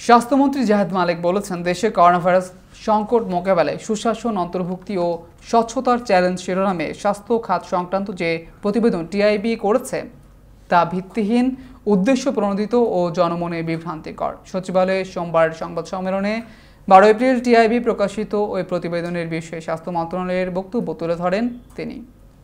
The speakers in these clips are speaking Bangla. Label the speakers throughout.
Speaker 1: স্বাস্থ্যমন্ত্রী জাহেদ মালিক বলেছেন, দেশে করোনাভাইরাস সংকট মোকাবেলায় সুশাসন, অন্তর্ভুক্তি ও স্বচ্ছতার চ্যালেঞ্জ শিরোনামে স্বাস্থ্য খাত সংক্রান্ত যে প্রতিবেদন টিআইবি করেছে তা ভিত্তিহীন, উদ্দেশ্য প্রণোদিত ও জনমনে বিভ্রান্তিকর। সচিবালয়ে সোমবার সংবাদ সম্মেলনে 12 এপ্রিল টিআইবি প্রকাশিত ওই প্রতিবেদনের বিষয়ে স্বাস্থ্য মন্ত্রণালয়ের বক্তব্য তুলে ধরেন তিনি।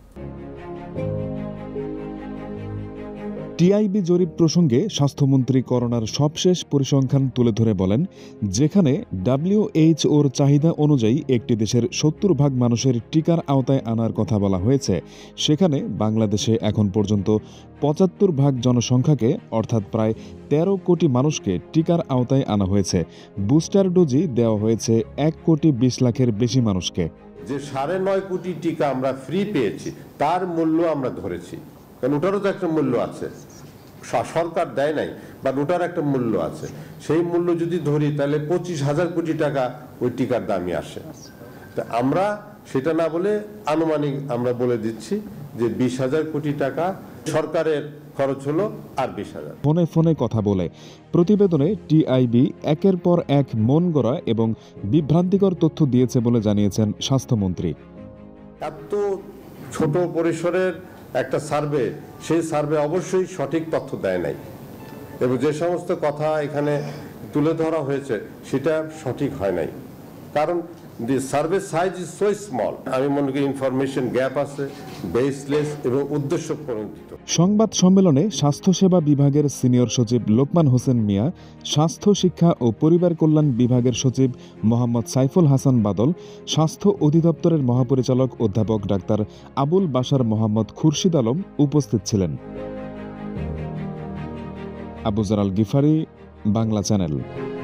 Speaker 2: টিআইবি জরিপ প্রসঙ্গে স্বাস্থ্যমন্ত্রী করোনার সবশেষ পরিসংখ্যান তুলে ধরে বলেন, যেখানে WHO-র চাহিদা অনুযায়ী একটি দেশের 70% মানুষের টিকার আওতায় আনার কথা বলা হয়েছে, সেখানে বাংলাদেশে এখন পর্যন্ত 75% জনসংখ্যাকে অর্থাৎ প্রায় 13 কোটি মানুষকে টিকার আওতায় আনা হয়েছে। বুস্টার ডোজই দেওয়া হয়েছে 1 কোটি 20 লাখের বেশি মানুষকে।
Speaker 3: যে 9.5 কোটি টিকা আমরা ফ্রি পেয়েছি, তার মূল্য আমরা ধরেছি, কারণ ওটারও তো একটা মূল্য আছে, সরকার দেয় নাই, বা ওটার একটা মূল্য আছে। সেই মূল্য যদি ধরি তাহলে 25,000 কোটি টাকা ওই টিকার দামই আসে। তা আমরা সেটা না বলে আনুমানিক আমরা বলে দিচ্ছি যে 20,000 কোটি টাকা সরকারের খরচ হলো, আর 20,000
Speaker 2: ফোনে ফোনে কথা বলে। প্রতিবেদনে টিআইবি একের পর এক মন গড়া এবং বিভ্রান্তিকর তথ্য দিয়েছে বলে জানিয়েছেন স্বাস্থ্যমন্ত্রী।
Speaker 3: এত ছোট পরিসরের একটা সার্ভে, সেই সার্ভে অবশ্যই সঠিক তথ্য দেয় নাই, এবং যে সমস্ত কথা এখানে তুলে ধরা হয়েছে সেটা সঠিক হয় নাই, কারণ the survey size is so small. আমি মনে করি ইনফরমেশন গ্যাপ আছে, বেসলেস এবং উদ্দেশ্য প্রণোদিত।
Speaker 2: সংবাদ সম্মেলনে স্বাস্থ্যসেবা বিভাগের সিনিয়র সচিব লোকমান হোসেন মিয়া, স্বাস্থ্য শিক্ষা ও পরিবার কল্যাণ বিভাগের সচিব মোহাম্মদ সাইফুল হাসান বাদল, স্বাস্থ্য অধিদপ্তরের মহাপরিচালক অধ্যাপক ডাক্তার আবুল বাশার মোহাম্মদ খুরশিদ আলম উপস্থিত ছিলেন। আবু জারাল গিফারি, বাংলা চ্যানেল।